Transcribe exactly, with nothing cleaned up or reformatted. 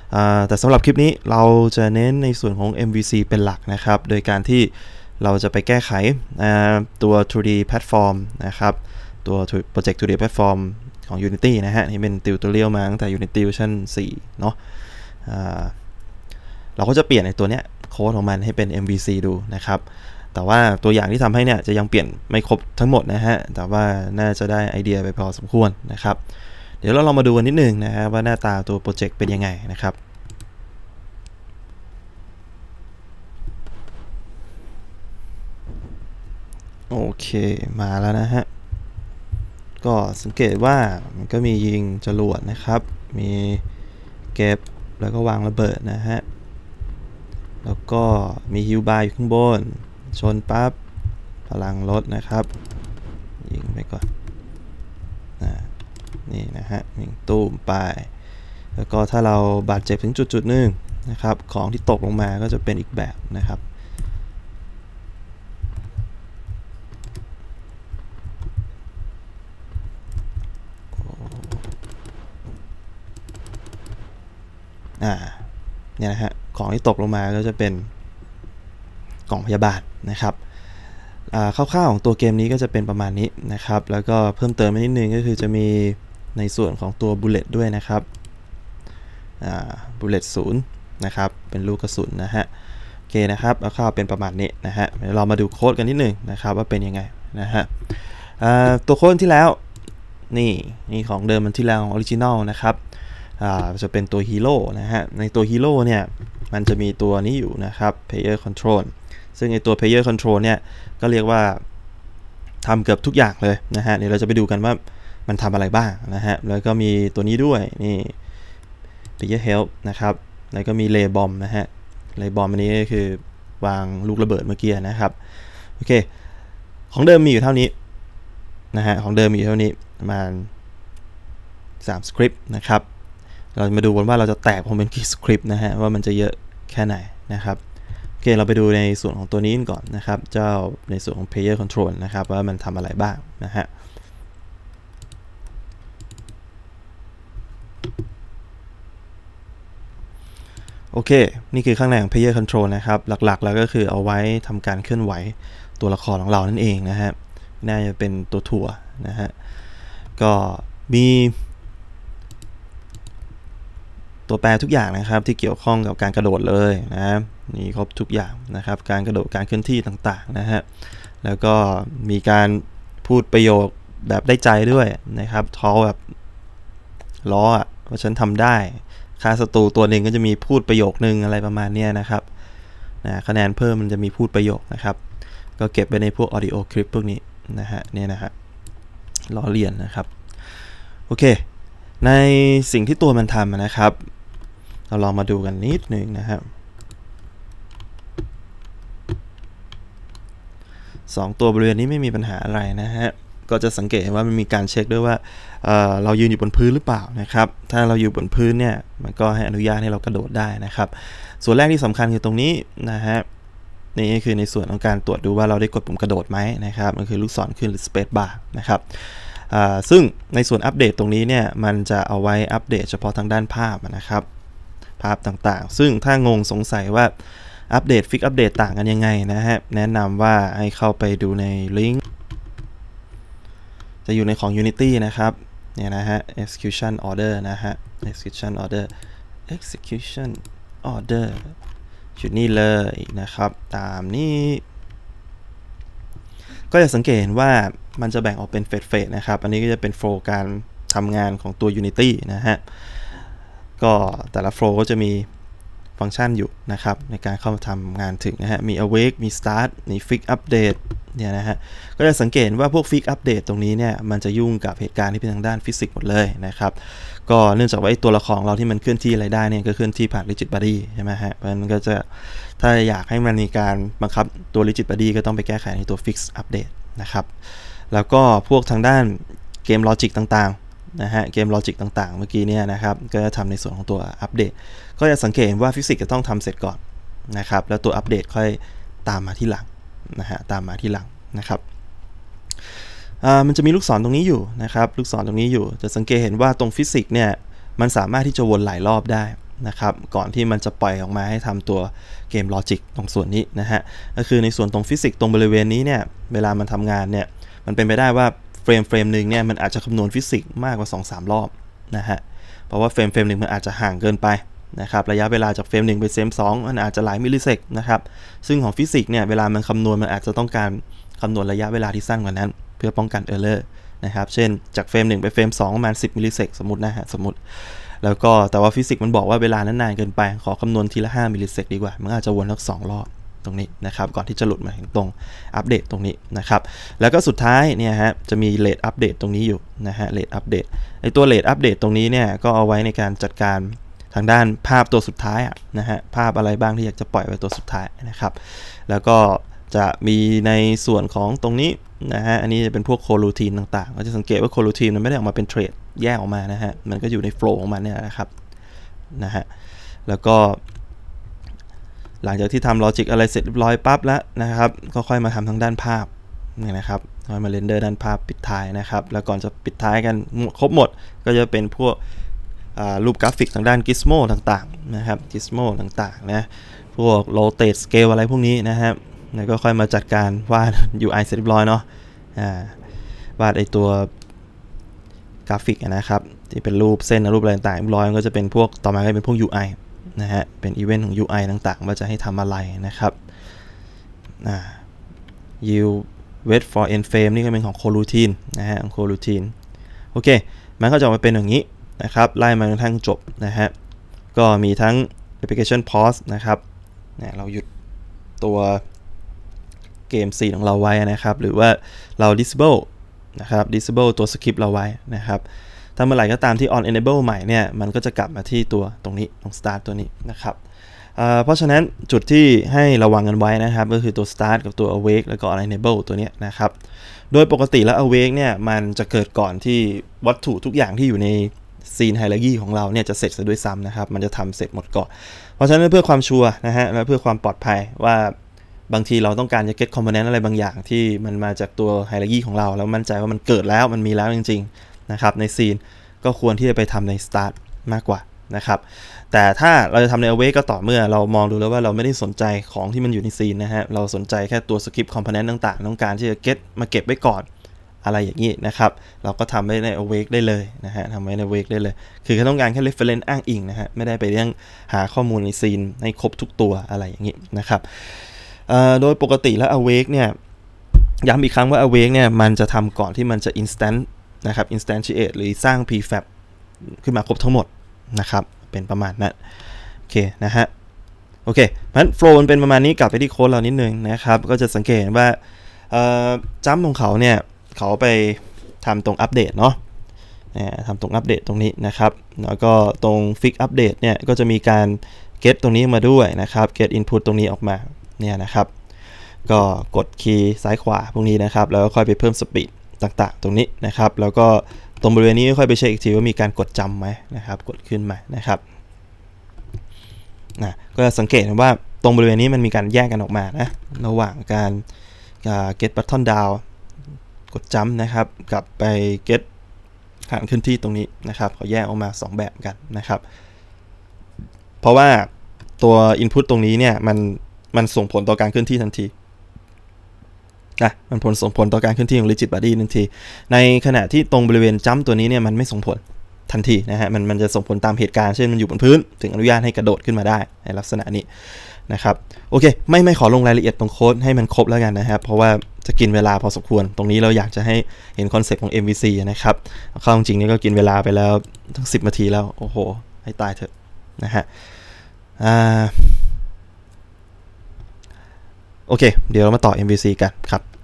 แต่สำหรับคลิปนี้เราจะเน้นในส่วนของ เอ็ม วี ซี เป็นหลักนะครับโดยการที่เราจะไปแก้ไขตัว ทู ดี Platform นะครับตัว Project ทู ดี Platform ของ Unity นะฮะนี่เป็นติวตอเรียลมาตั้งแต่ Unity เวอร์ชันสี่เนาะเราก็จะเปลี่ยนในตัวเนี้ยโค้ดของมันให้เป็น เอ็ม วี ซี ดูนะครับแต่ว่าตัวอย่างที่ทำให้เนี่ยจะยังเปลี่ยนไม่ครบทั้งหมดนะฮะแต่ว่าน่าจะได้ไอเดียไปพอสมควรนะครับเดี๋ยวเราลองมาดูกันนิดนึงนะฮะว่าหน้าตาตัวโปรเจกต์เป็นยังไงนะครับโอเคมาแล้วนะฮะก็สังเกตว่ามันก็มียิงจรวดนะครับมีเก็บแล้วก็วางระเบิดนะฮะแล้วก็มีฮิวบาร์อยู่ข้างบนชนปั๊บพลังลดนะครับยิงไปก่อนนะนี่นะฮะยิงตู้มไปแล้วก็ถ้าเราบาดเจ็บถึงจุดจุดหนึ่งนะครับของที่ตกลงมาก็จะเป็นอีกแบบนะครับอ่าเนี่ยนะฮะของที่ตกลงมาก็จะเป็นกล่องพยาบาลนะครับคร่าวๆของตัวเกมนี้ก็จะเป็นประมาณนี้นะครับแล้วก็เพิ่มเติมนิดนึงก็คือจะมีในส่วนของตัวบุลเลตด้วยนะครับบุลเลตศูนย์นะครับเป็นลูกกระสุนนะฮะโอเคนะครับคร่าวๆเป็นประมาณนี้นะฮะเดี๋ยวเรามาดูโค้ดกันนิดนึงนะครับว่าเป็นยังไงนะฮะตัวโค้ดที่แล้วนี่นี่ของเดิมมันที่แล้วของออริจินอลนะครับจะเป็นตัวฮีโร่นะฮะในตัวฮีโร่เนี่ยมันจะมีตัวนี้อยู่นะครับ player control ซึ่งในตัว player control เนี่ยก็เรียกว่าทำเกือบทุกอย่างเลยนะฮะเดี๋ยวเราจะไปดูกันว่ามันทำอะไรบ้างนะฮะแล้วก็มีตัวนี้ด้วยนี่ player help นะครับแล้วก็มี lay bomb นะฮะ lay bomb อันนี้ก็คือวางลูกระเบิดเมื่อกี้นะครับโอเคของเดิมมีอยู่เท่านี้นะฮะของเดิมมีอยู่เท่านี้ประมาณสามสคริปต์นะครับเรามาดูกันว่าเราจะแตกออกเป็นกี่สคริปต์นะฮะว่ามันจะเยอะแค่ไหนนะครับโอเคเราไปดูในส่วนของตัวนี้ก่อนนะครับเจ้าในส่วนของ player control นะครับว่ามันทำอะไรบ้างนะฮะโอเคนี่คือข้างในของ player control นะครับหลักๆแล้วก็คือเอาไว้ทำการเคลื่อนไหวตัวละครของเรานั่นเองนะฮะน่าจะเป็นตัวถั่วนะฮะก็มีตัวแปรทุกอย่างนะครับที่เกี่ยวข้องกับการกระโดดเลยนะนี่ครบทุกอย่างนะครับการกระโดดการเคลื่อนที่ต่างๆนะฮะแล้วก็มีการพูดประโยคแบบได้ใจด้วยนะครับท้อแบบล้ออ่ะว่าฉันทำได้ค่าศัตรูตัวหนึ่งก็จะมีพูดประโยคนึงอะไรประมาณนี้นะครับนะคะแนนเพิ่มมันจะมีพูดประโยคนะครับก็เก็บไว้ในพวก audio clip พวกนี้นะฮะเนี่ยนะฮะล้อเลียนนะครับโอเคในสิ่งที่ตัวมันทำนะครับเราลองมาดูกันนิดหนึ่งนะครับสองตัวบริเวณนี้ไม่มีปัญหาอะไรนะฮะก็จะสังเกตว่ามันมีการเช็คด้วยว่า เอ่อ เรายืนอยู่บนพื้นหรือเปล่านะครับถ้าเราอยู่บนพื้นเนี่ยมันก็ให้อนุญาตให้เรากระโดดได้นะครับส่วนแรกที่สำคัญคือตรงนี้นะฮะนี่คือในส่วนของการตรวจดูว่าเราได้กดปุ่มกระโดดไหมนะครับมันคือลูกศรขึ้นหรือ space bar นะครับซึ่งในส่วนอัปเดตตรงนี้เนี่ยมันจะเอาไว้อัปเดตเฉพาะทางด้านภาพนะครับภาพต่างๆซึ่งถ้างงสงสัยว่าอัปเดตฟิกอัปเดตต่างกันยังไงนะฮะแนะนำว่าให้เข้าไปดูในลิงก์จะอยู่ในของ Unity นะครับเนี่ยนะฮะ execution order นะฮะ execution order execution order ชุดนี้เลยนะครับตามนี้ก็จะสังเกตเห็นว่ามันจะแบ่งออกเป็นเฟสเฟสนะครับอันนี้ก็จะเป็นโฟล์การทำงานของตัว Unity นะฮะก็แต่ละโฟล์ก็จะมีฟังก์ชันอยู่นะครับในการเข้ามาทำงานถึงนะฮะมี awake มี start มี fix update เนี่ยนะฮะก็จะสังเกตว่าพวก fix update ตรงนี้เนี่ยมันจะยุ่งกับเหตุการณ์ที่เป็นทางด้านฟิสิกส์หมดเลยนะครับก็เนื่องจากว่าไอ้ตัวละครเราที่มันเคลื่อนที่อะไรได้เนี่ยก็เคลื่อนที่ผ่าน rigid body ใช่ไหมฮะมันก็จะถ้าอยากให้มันมีการบังคับตัว rigid body ก็ต้องไปแก้ไขในตัว fix update นะครับแล้วก็พวกทางด้านเกม logic ต่างๆนะฮะเกม logic ต่างๆเมื่อกี้เนี่ยนะครับก็จะทำในส่วนของตัวอัปเดตก็จะสังเกตว่าฟิสิกส์จะต้องทำเสร็จก่อนนะครับแล้วตัวอัปเดตค่อยตามมาที่หลังนะฮะตามมาที่หลังนะครับมันจะมีลูกศรตรงนี้อยู่นะครับลูกศรตรงนี้อยู่จะสังเกตเห็นว่าตรงฟิสิกส์เนี่ยมันสามารถที่จะวนหลายรอบได้นะครับก่อนที่มันจะปล่อยออกมาให้ทำตัวเกมลอจิกตรงส่วนนี้นะฮะก็คือในส่วนตรงฟิสิกส์ตรงบริเวณนี้เนี่ยเวลามันทำงานเนี่ยมันเป็นไปได้ว่าเฟรมเฟรมหนึ่งเนี่ยมันอาจจะคำนวณฟิสิกส์มากกว่า สองถึงสาม รอบนะฮะเพราะว่าเฟรมเฟรมหนึ่งมันอาจจะห่างเกินไปนะครับระยะเวลาจากเฟรมหนึ่งไปเฟรมสองมันอาจจะหลายมิลลิเซกนะครับซึ่งของฟิสิกส์เนี่ยเวลามันคำนวณมันอาจจะต้องการคำนวณระยะเวลาที่สั้นกว่านั้นเพื่อป้องกันเออร์เลอร์นะครับเช่นจากเฟรมหนึ่งไปเฟรมสองประมาณสิบมิลลิเซกสมมตินะฮะสมมติแล้วก็แต่ว่าฟิสิกส์มันบอกว่าเวลานั้นนานเกินไปขอคำนวณทีละห้ามิลลิเซกดีกว่ามันอาจจะวนทั้งสองรอบตรงนี้นะครับก่อนที่จะหลุดมาถึงตรงอัปเดตตรงนี้นะครับแล้วก็สุดท้ายเนี่ยฮะจะมีเลทอัปเดตตรงนี้อยู่นะฮะเลทอัปเดตไอตัวเลทอัปเดตตรงนี้เนี่ยก็เอาไว้ในการจัดการทางด้านภาพตัวสุดท้ายนะฮะภาพอะไรบ้างที่อยากจะปล่อยไว้ตัวสุดท้ายนะครับแล้วก็จะมีในส่วนของตรงนี้นะฮะอันนี้จะเป็นพวกโครูทีนต่างๆก็จะสังเกตว่าโครูทีนมันไม่ได้ออกมาเป็นเทรดแยกออกมานะฮะมันก็อยู่ในโฟล์ของมันเนี่ยนะครับนะฮะแล้วก็หลังจากที่ทำลอจิกอะไรเสร็จเรียบร้อยปั๊บแล้วนะครับก็ค่อยมาทำทางด้านภาพนี่นะครับค่อยมาเรนเดอร์ด้านภาพปิดท้ายนะครับแล้วก่อนจะปิดท้ายกันครบหมดก็จะเป็นพวกรูปกราฟิกทางด้าน Gizmo ต่างๆนะครับ Gizmo ต่างๆนะพวก Rotate Scale อะไรพวกนี้นะครับแล้วก็ค่อยมาจัดการวาด ยู ไอ เสร็จเรียบร้อยเนาะวาดไอตัวกราฟิกนะครับที่เป็นรูปเส้นรูปอะไรต่างๆเรียบร้อยก็จะเป็นพวกต่อมาก็เป็นพวก ยู ไอ นะฮะเป็นอีเวนต์ของ ยู ไอ ต่างๆว่าจะให้ทำอะไรนะครับอ่า yield wait for end frame นี่ก็เป็นของ coroutine นะฮะของ coroutine โอเคมันก็จะออกมาเป็นอย่างนี้นะครับไล่มาจนทั้งจบนะฮะก็มีทั้ง application pause นะครับเนี่ยเราหยุดตัวเกมซีนของเราไว้นะครับหรือว่าเรา disable นะครับ disable ตัว script เราไว้นะครับถ้าเมื่อไหร่ก็ตามที่ on enable ใหม่เนี่ยมันก็จะกลับมาที่ตัวตรงนี้ตรง start ตัวนี้นะครับ เ, เพราะฉะนั้นจุดที่ให้ระวังกันไว้นะครับก็คือตัว start กับตัว awake แล้วก็ on enable ตัวนี้นะครับโดยปกติแล้ว awake เนี่ยมันจะเกิดก่อนที่วัตถุทุกอย่างที่อยู่ในซีนไฮไลท์ของเราเนี่ยจะเสร็จซะด้วยซ้ำนะครับมันจะทำเสร็จหมดก่อนเพราะฉะนั้นเพื่อความชัวร์นะฮะและเพื่อความปลอดภัยว่าบางทีเราต้องการจะ get component อะไรบางอย่างที่มันมาจากตัวไฮไลท์ของเราแล้วมั่นใจว่ามันเกิดแล้วมันมีแล้วจริงๆนะครับในซีนก็ควรที่จะไปทำใน start มากกว่านะครับแต่ถ้าเราจะทำใน awake ก็ต่อเมื่อเรามองดูแล้วว่าเราไม่ได้สนใจของที่มันอยู่ในซีนนะฮะเราสนใจแค่ตัว script component ต่างๆต้องการที่จะ get มาเก็บไว้ก่อนอะไรอย่างนี้นะครับเราก็ทำไว้ใน awake ได้เลยนะฮะทำไว้ใน awake ได้เลยคือแค่ต้องการแค่ reference อ้างอิงนะฮะไม่ได้ไปเรื่องหาข้อมูลในซีนให้ครบทุกตัวอะไรอย่างนี้นะครับโดยปกติแล้ว awake เนี่ยย้ำอีกครั้งว่า awake เนี่ยมันจะทำก่อนที่มันจะ instant นะครับ instantiate หรือสร้าง prefab ขึ้นมาครบทั้งหมดนะครับเป็นประมาณนั้นโอเคนะฮะโอเคเพราะฉะนั้น flow มันเป็นประมาณนี้กลับไปที่โค้ดเรานิดนึงนะครับก็จะสังเกตว่าจัมป์ของเขาเนี่ยเขาไปทำตรงอัปเดตเนาะทำตรงอัปเดตตรงนี้นะครับแล้วก็ตรง fix update เนี่ยก็จะมีการ get ตรงนี้มาด้วยนะครับ get input ตรงนี้ออกมาเนี่ยนะครับก็กดคีย์ซ้ายขวาพวกนี้นะครับแล้วก็ค่อยไปเพิ่ม speed ต่างๆตรงนี้นะครับแล้วก็ตรงบริเวณนี้ค่อยไปเช็คอีกทีว่ามีการกดจำไหมนะครับกดขึ้นมานะครับนะก็สังเกตว่าตรงบริเวณนี้มันมีการแยกกันออกมานะระหว่างการ get button down กดจำนะครับกับไป get ฐานขึ้นที่ตรงนี้นะครับเขาแยกออกมาสองแบบกันนะครับเพราะว่าตัว input ตรงนี้เนี่ยมันมันส่งผลต่อการเคลื่อนที่ทันทีนะมันผลส่งผลต่อการเคลื่อนที่ของ rigid body ทันทีในขณะที่ตรงบริเวณจัมป์ตัวนี้เนี่ยมันไม่ส่งผลทันทีนะฮะมันมันจะส่งผลตามเหตุการณ์เช่นมันอยู่บนพื้นถึงอนุญาตให้กระโดดขึ้นมาได้ในลักษณะนี้นะครับโอเคไม่ไม่ขอลงรายละเอียดตรงโค้ดให้มันครบแล้วกันนะครับเพราะว่าจะกินเวลาพอสมควรตรงนี้เราอยากจะให้เห็นคอนเซ็ปต์ของ เอ็ม วี ซี นะครับเข้าจริงๆนี่ก็กินเวลาไปแล้วทั้งสิบนาทีแล้วโอ้โหให้ตายเถอะนะฮะอ่าโอเคเดี๋ยวเรามาต่อ เอ็ม วี ซี กันครับ